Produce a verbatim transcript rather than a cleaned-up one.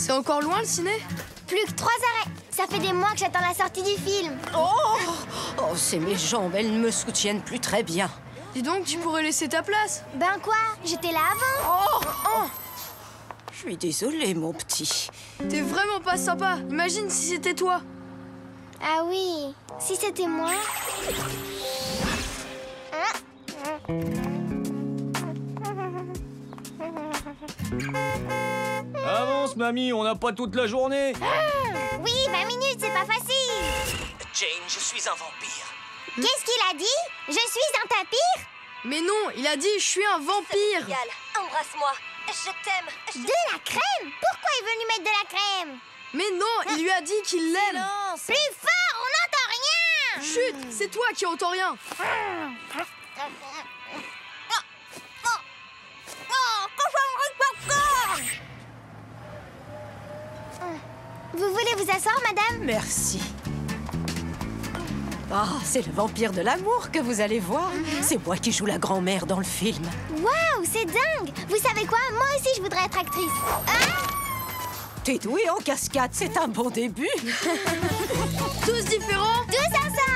C'est encore loin le ciné? Plus que trois arrêts. Ça fait des mois que j'attends la sortie du film. Oh, oh c'est mes jambes, elles ne me soutiennent plus très bien. Dis donc, tu pourrais laisser ta place. Ben quoi? J'étais là avant. Oh, oh. Je suis désolée, mon petit. T'es vraiment pas sympa. Imagine si c'était toi. Ah oui, si c'était moi. Avance, mamie, on n'a pas toute la journée. Oui, vingt minutes, c'est pas facile. Jane, je suis un vampire. Qu'est-ce qu'il a dit? Je suis un tapir? Mais non, il a dit je suis un vampire. Génial, embrasse-moi. Je t'aime. Je... De la crème? Pourquoi il veut lui mettre de la crème? Mais non, il lui a dit qu'il l'aime. Plus fort, on n'entend rien. Chut, c'est toi qui entends rien. Vous voulez vous asseoir, madame? Merci. Ah, c'est le vampire de l'amour que vous allez voir. Mm-hmm. C'est moi qui joue la grand-mère dans le film. Waouh, c'est dingue! Vous savez quoi? Moi aussi, je voudrais être actrice. Ah! T'es douée en cascade, c'est un bon début. Tous différents? Tous ensemble!